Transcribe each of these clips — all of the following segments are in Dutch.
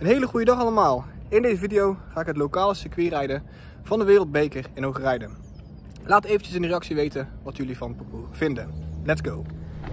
Een hele goede dag allemaal. In deze video ga ik het lokale circuit rijden van de Wereldbeker in Hoogrijden. Laat eventjes in de reactie weten wat jullie van het parcours vinden. Let's go!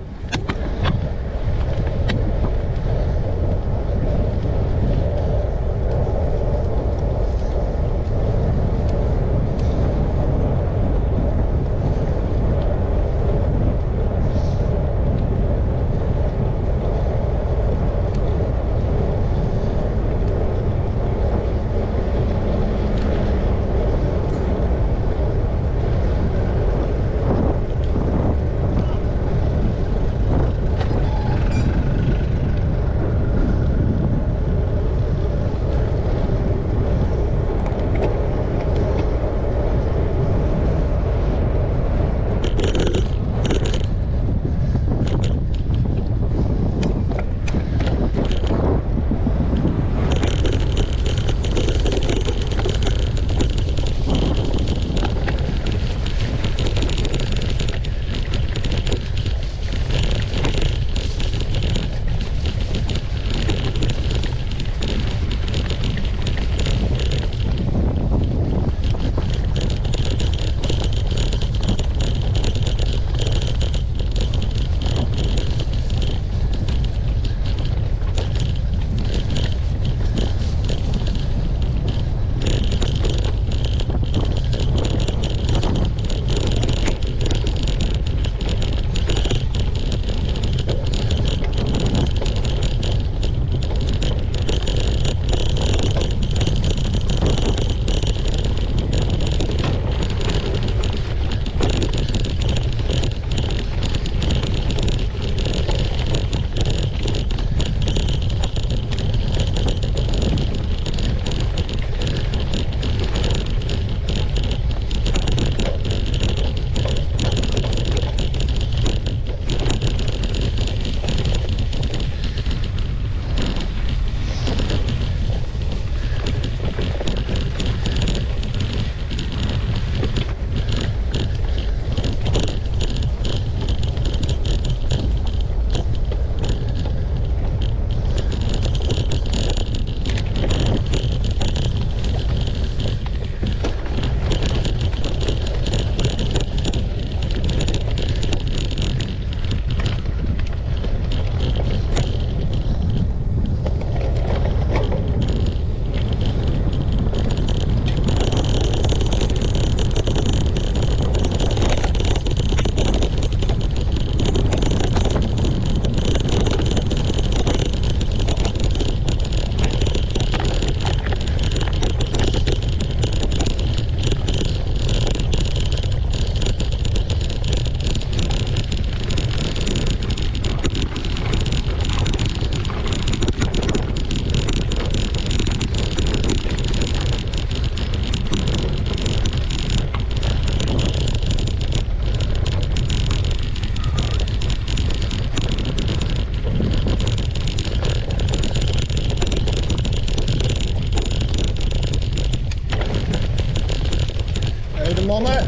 De mannen.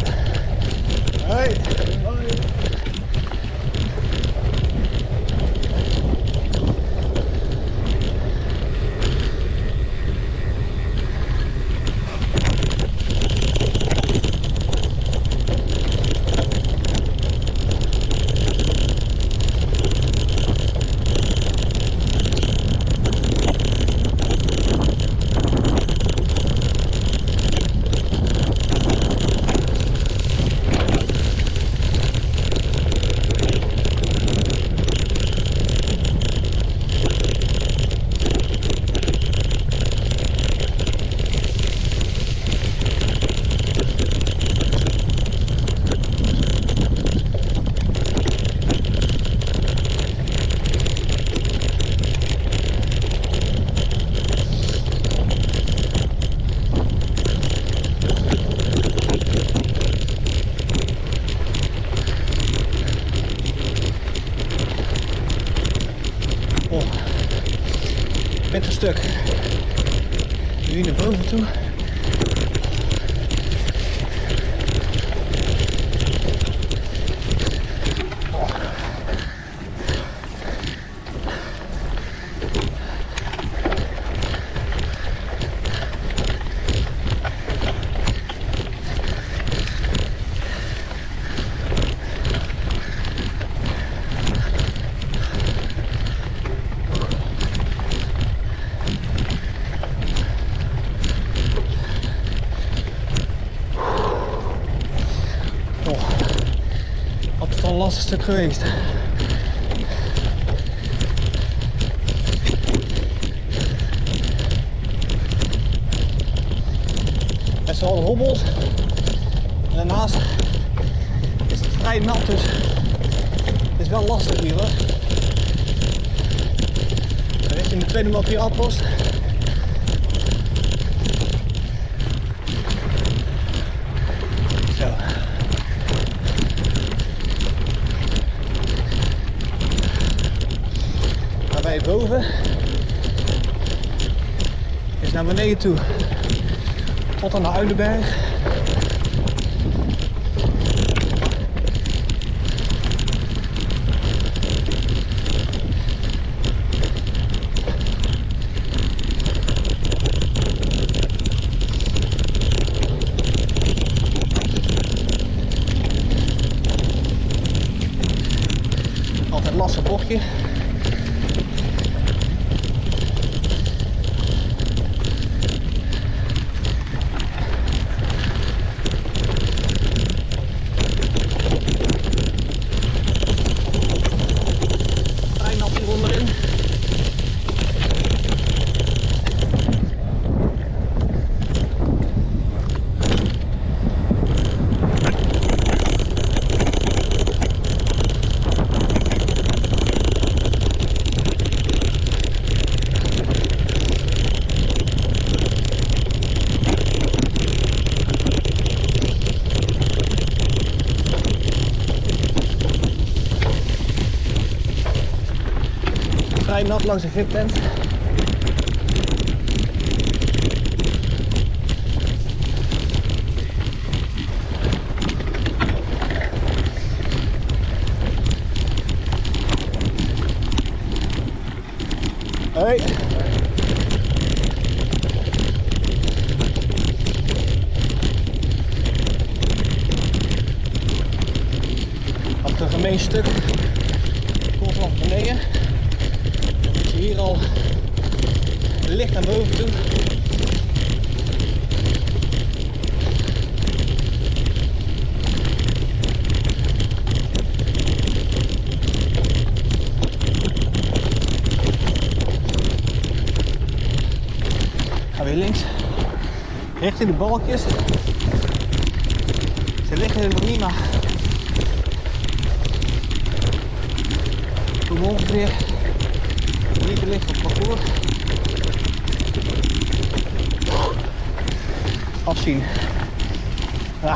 Hoi. Pittig stuk. Nu naar boven toe. lastig stuk geweest. Best wel wat hobbels. En daarnaast is het vrij nat, dus het is wel lastig hier hoor. Richting de tweede materiaalpost. Zo. Daarbij boven is naar beneden toe tot aan de Uilenberg. Altijd lastig bochtje. Vrij nat hier onderin. Vrij nat langs de VIP-tent. Hoi. Op een gemeen stuk. Komt vanaf beneden. Hier al licht naar boven toe. Ga weer links. Richting de balkjes. Ze liggen er nog niet, maar hoe ongeveer meter ligt op het parcours. Afzien. Ja.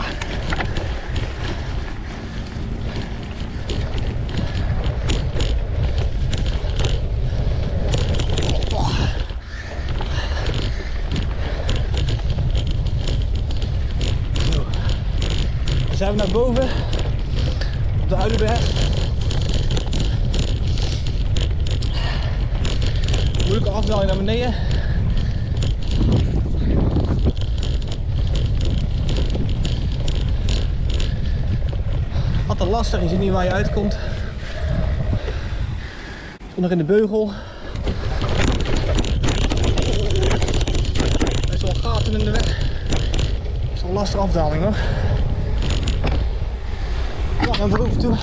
Dan zijn we naar boven op de Uilenberg. Moeilijke afdaling naar beneden. Wat lastig, je ziet niet waar je uitkomt. Ik stond nog in de beugel. Er is wel gaten in de weg. Het is wel een lastige afdaling hoor. Ja, naar boven toe.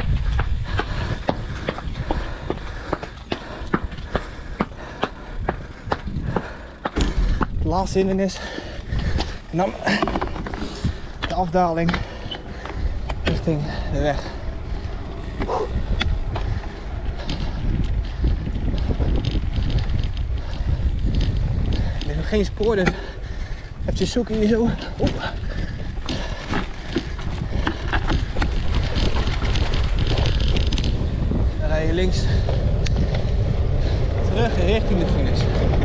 Het laatste hindernis. En dan de afdaling richting de weg. Er ligt nog geen spoor, dus even zoeken hier zo. Dan rij je links terug richting de finish.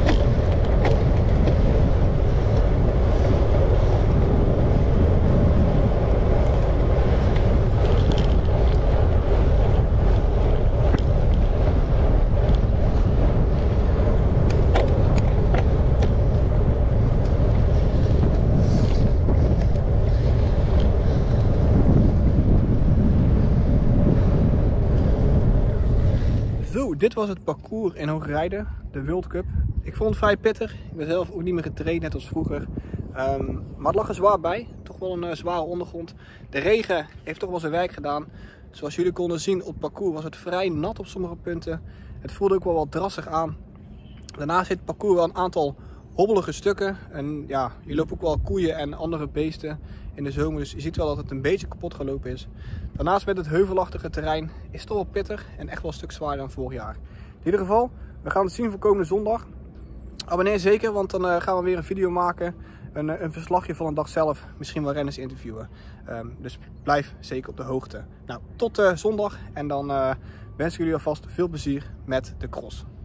Zo, dit was het parcours in Hoogrijden, de World Cup. Ik vond het vrij pittig. Ik ben zelf ook niet meer getraind, net als vroeger. Maar het lag er zwaar bij. Toch wel een zware ondergrond. De regen heeft toch wel zijn werk gedaan. Zoals jullie konden zien op het parcours was het vrij nat op sommige punten. Het voelde ook wel wat drassig aan. Daarnaast zit het parcours wel een aantal hobbelige stukken. En ja, je loopt ook wel koeien en andere beesten in de zomer. Dus je ziet wel dat het een beetje kapot gelopen is. Daarnaast met het heuvelachtige terrein is het toch wel pittig en echt wel een stuk zwaarder dan vorig jaar. In ieder geval, we gaan het zien voor komende zondag. Abonneer zeker, want dan gaan we weer een video maken. Een verslagje van de dag zelf. Misschien wel renners interviewen. Dus blijf zeker op de hoogte. Nou, tot zondag. En dan wens ik jullie alvast veel plezier met de cross.